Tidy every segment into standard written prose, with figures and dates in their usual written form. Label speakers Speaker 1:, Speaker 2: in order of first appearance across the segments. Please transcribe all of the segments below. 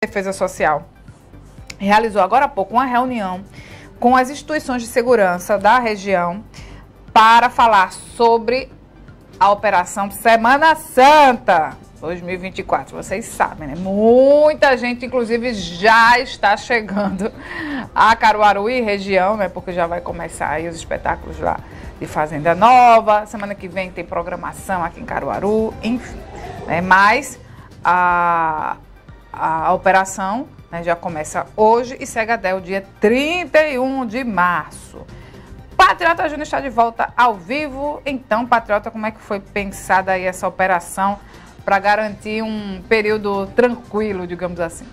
Speaker 1: Defesa Social realizou agora há pouco uma reunião com as instituições de segurança da região para falar sobre a Operação Semana Santa 2024. Vocês sabem, né? Muita gente, inclusive, já está chegando a Caruaru e região, né? Porque já vai começar aí os espetáculos lá de Fazenda Nova. Semana que vem tem programação aqui em Caruaru, enfim, né? Mas a operação, né, já começa hoje e segue até o dia 31 de março. Patriota Júnior está de volta ao vivo. Então, Patriota, como é que foi pensada aí essa operação para garantir um período tranquilo, digamos assim?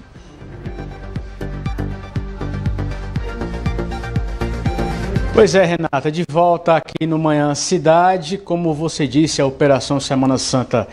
Speaker 2: Pois é, Renata, de volta aqui no Manhã Cidade. Como você disse, a Operação Semana Santa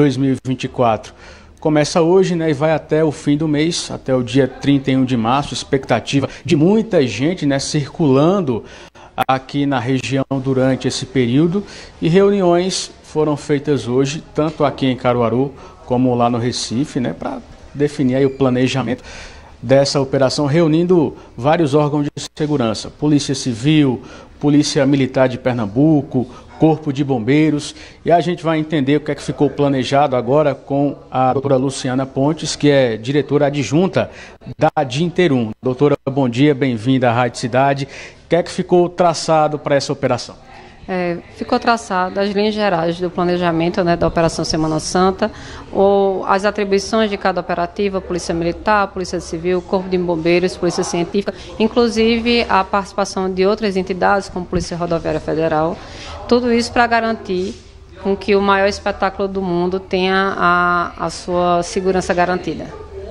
Speaker 2: 2024 começa hoje, né, e vai até o fim do mês, até o dia 31 de março. Expectativa de muita gente, né, circulando aqui na região durante esse período. E reuniões foram feitas hoje, tanto aqui em Caruaru como lá no Recife, né, para definir aí o planejamento dessa operação, reunindo vários órgãos de segurança: Polícia Civil, Polícia Militar de Pernambuco, Corpo de Bombeiros. E a gente vai entender o que é que ficou planejado agora com a doutora Luciana Pontes, que é diretora adjunta da Dinterum. Doutora, bom dia, bem-vinda à Rádio Cidade. O que é que ficou traçado para essa operação?
Speaker 3: Ficou traçado as linhas gerais do planejamento, né, da Operação Semana Santa, as atribuições de cada operativa: Polícia Militar, Polícia Civil, Corpo de Bombeiros, Polícia Científica, inclusive a participação de outras entidades, como Polícia Rodoviária Federal. Tudo isso para garantir com que o maior espetáculo do mundo tenha a sua segurança garantida.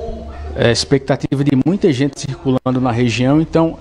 Speaker 2: Expectativa de muita gente circulando na região, então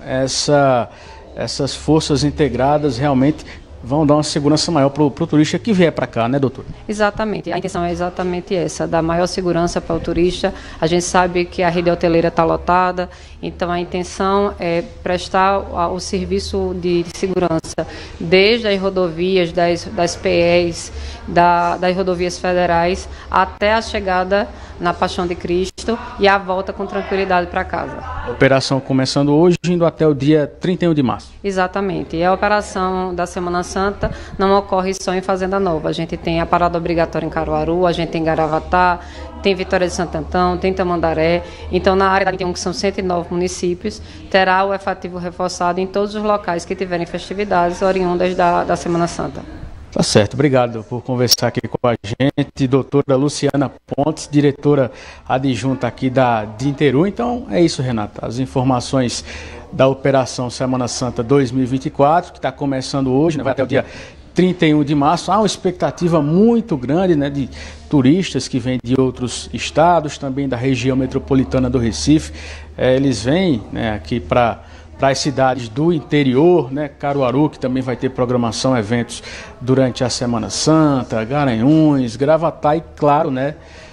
Speaker 2: essas forças integradas realmente vão dar uma segurança maior para o turista que vier para cá, né, doutor?
Speaker 3: Exatamente. A intenção é exatamente essa, dar maior segurança para o turista. A gente sabe que a rede hoteleira está lotada, então a intenção é prestar o serviço de segurança desde as rodovias, das PEs, das rodovias federais, até a chegada na Paixão de Cristo e a volta com tranquilidade para casa.
Speaker 2: Operação começando hoje, indo até o dia 31 de março.
Speaker 3: Exatamente. E a operação da Semana Santa não ocorre só em Fazenda Nova. A gente tem a parada obrigatória em Caruaru, a gente tem Garavatá, tem Vitória de Santo Antão, tem Tamandaré. Então, na área da Dinterum, que são 109 municípios, terá o efetivo reforçado em todos os locais que tiverem festividades oriundas da Semana Santa.
Speaker 2: Tá certo, obrigado por conversar aqui com a gente, doutora Luciana Pontes, diretora adjunta aqui da Dinterum. Então é isso, Renata, as informações da Operação Semana Santa 2024, que está começando hoje, né, vai até o dia 31 de março. Há uma expectativa muito grande, né, de turistas que vêm de outros estados, também da região metropolitana do Recife. Eles vêm, né, aqui para as cidades do interior, né? Caruaru, que também vai ter programação, eventos durante a Semana Santa, Garanhuns, Gravatá e, claro, né,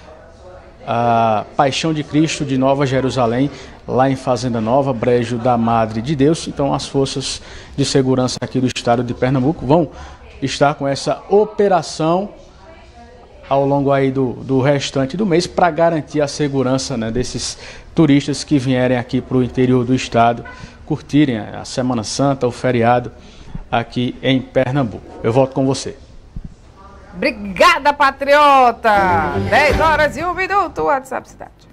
Speaker 2: a Paixão de Cristo de Nova Jerusalém, lá em Fazenda Nova, Brejo da Madre de Deus. Então, as forças de segurança aqui do estado de Pernambuco vão estar com essa operação ao longo aí do restante do mês para garantir a segurança, né, desses turistas que vierem aqui para o interior do estado curtirem a Semana Santa, o feriado aqui em Pernambuco. Eu volto com você.
Speaker 1: Obrigada, Patriota! 10 horas e 1 minuto, WhatsApp Cidade.